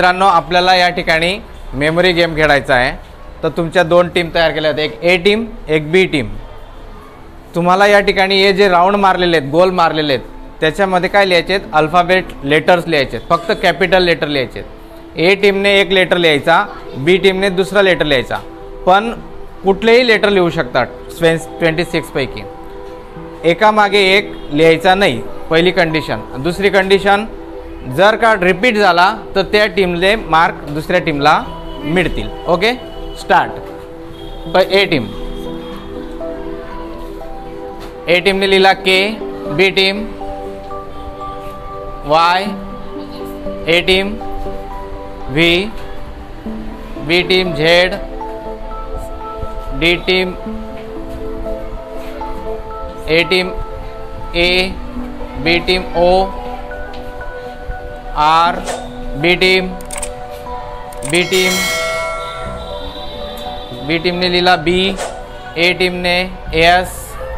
मित्रांनो, आपल्याला या ठिकाणी मेमरी गेम खेळायचा आहे। तर तुमच्या दोन टीम तयार केल्या आहेत, एक ए टीम एक बी टीम। तुम्हाला या ठिकाणी हे जे राउंड मारलेले आहेत, गोल मारलेले आहेत, त्याच्यामध्ये काय लिहायचे आहेत, अल्फाबेट लेटर्स लिहायचे आहेत, फक्त कॅपिटल लेटर लिहायचे आहेत। ए टीमने एक लेटर लिहायचा, बी टीमने दुसरा लेटर लिहायचा, पण कुठलेही लेटर लिहू शकतात 26 पैकी, एकामागे एक लिहायचा नाही, पहिली कंडिशन। दुसरी कंडिशन, जर का रिपीट झाला तर त्या टीमले मार्क दुसऱ्या टीमला मिळतील। Okay, start. ए टीमने लिहिला K, B team Y, A team V, B team Z, D team A team A, B team O, R, B team ने लिहिला बी, ए टीम ने एस,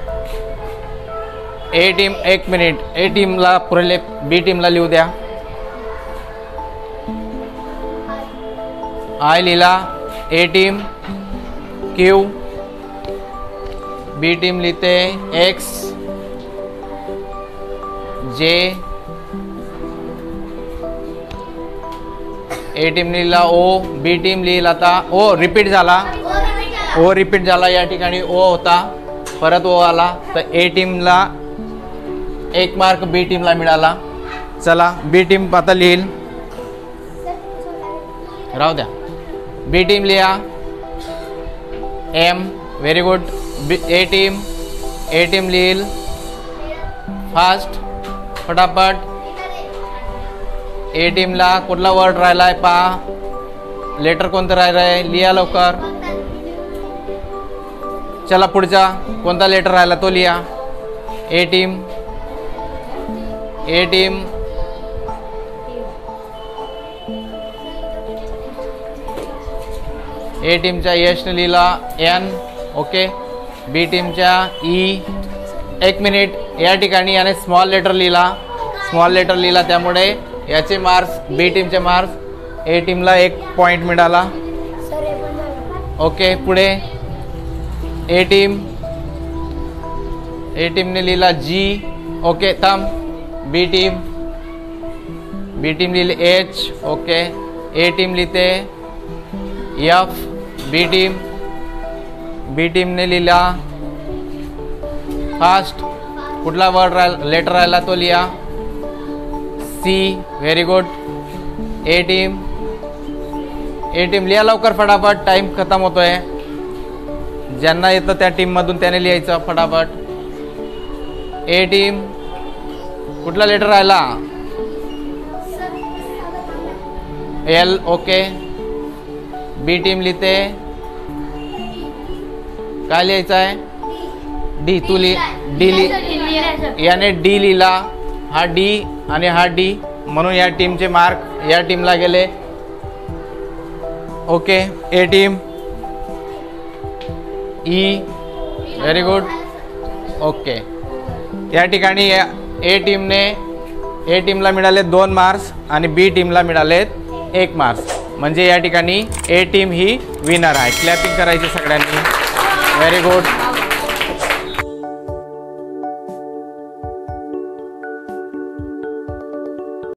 ए टीम एक मिनिट, ए टीमला पुरेले B टीमला लिहू द्या। आय लिहिला, A team Q, B team लिहिते एक्स, जे, ए टीम लिहिला ओ, बी टीम लिहिला आता ओ, रिपीट झाला, ओ रिपीट झाला, या ठिकाणी ओ होता, परत ओ आला, तर ए टीमला एक मार्क बी टीमला मिळाला। चला, बी टीम आता लिहिल, राहू द्या, बी टीम लिहा M, very good. A team लिहिल फास्ट, फटाफट। ए टीमला कुठला वर्ड राहिलाय पहा, लेटर कोणतं राहिलंय, लिहा लवकर। चला पुढचा कोणता लेटर राहिला तो लिहा। ए टीम ए टीमच्या यशने लिहिला एन, ओके। बी टीमच्या ई, एक मिनिट, या ठिकाणी याने स्मॉल लेटर लिहिला, त्यामुळे याचे मार्क्स, बी टीमचे मार्क्स ए टीमला 1 पॉइंट मिळाला। ओके, पुढे ए टीमने लिहिला जी, ओके थांब। बी टीम लिहिले एच, ओके। ए टीम लिहिते एफ, बी टीमने लिहिला फास्ट, कुठला वर्ड लेटर राहिला तो लिहा C, very good. A team लिहा लवकर फटाफट, टाइम खत्म होतोय। ज्यांना येतं त्या टीम मधून त्याने लिहायचं फटाफट। ए टीम कुठला लेटर राहिला, एल, ओके। बी टीम लिहिते काय लिहायचं आहे, डी, तू याने डी लिहिला, हा डी आणि हा डी, म्हणून या टीमचे मार्क या टीमला गेले। Okay, A team E, very good, okay. या ठिकाणी ए टीमला मिळाले 2 मार्क्स आणि बी टीमला मिळाले 1 मार्क्स, म्हणजे या ठिकाणी ए टीम ही विनर आहे। क्लॅपिंग करायची सगळ्यांनी, व्हेरी गुड।